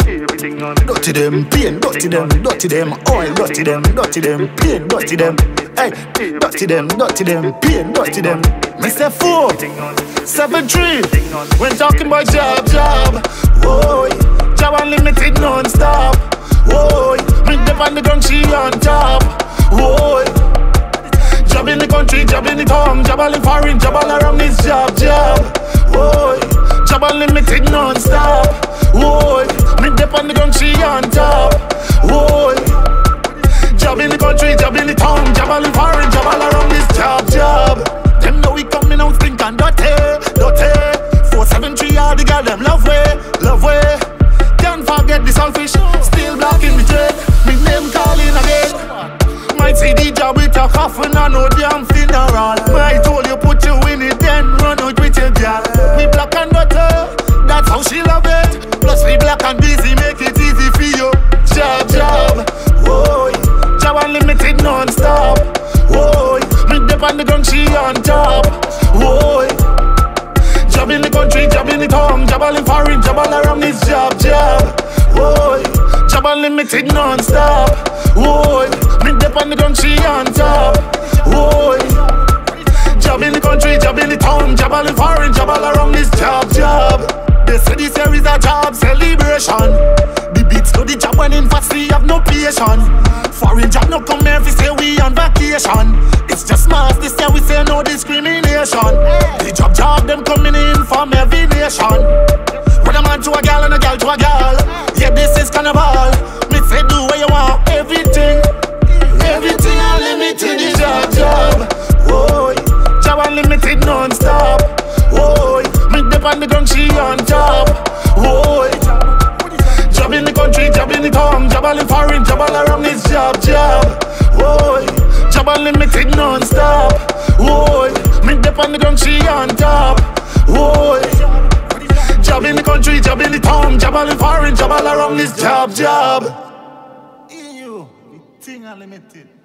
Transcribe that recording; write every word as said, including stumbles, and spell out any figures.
Everything on the dirty them, pain, dirty them, dirty them, oil, dirty them, dirty them, pain, dirty them. Hey, dirty them, dirty them, pain, dirty them. Me say four, seven, three. When talking about job, job, whoa, job unlimited non-stop. Whoa, me dip on the ground, she on top. Whoa, job in the country, job in the town, job all in foreign, job all around this job, job. Whoa, job unlimited non-stop. Whoa, me dip on the ground, she on top. Whoa, job in the country, job in the town, job all in foreign, job all around this job, job. Them know we coming out stink and dirty, dirty. Four seven three all the girl them love way, love way. Can't forget the selfish, still black in the jet. Me name calling again. Might see the job with a coffin and no damn funeral. Might told you put you in it, then run out with your girl. Me black and dirty, that's how she love it. Plus we black and busy, make it easy for you. Job, job, whoa, job unlimited non-stop. Whoa, me dip on the ground, she on top. Whoa, job in the country, job in the town, job all in foreign, job all around this job, job. Whoa, job unlimited non-stop. Whoa, me dip on the ground, she on top. Whoa, job in the country, job in the town, job all in foreign, job all around this job, job. They say this here is a job celebration. The beats to the job when in fast we have no patience. Foreign job no come here, we say we on vacation. It's just mass, this year we say no discrimination. The job job them coming in from every nation. Whether man to a gal and a gal to a gal. Yeah, this is carnival. Me say do what you want, everything. Everything unlimited is job, job. Whoa, job unlimited non-stop. Whoa, me dip on the ground, she on top. Whoa, job in the country, job in the town, job all in foreign, job all around this job, job. Whoa, job unlimited non-stop. Whoa, me dip on the ground, she on top. Whoa, job in the country, job in the town, job all in foreign, job all around this job, job. You, thing unlimited.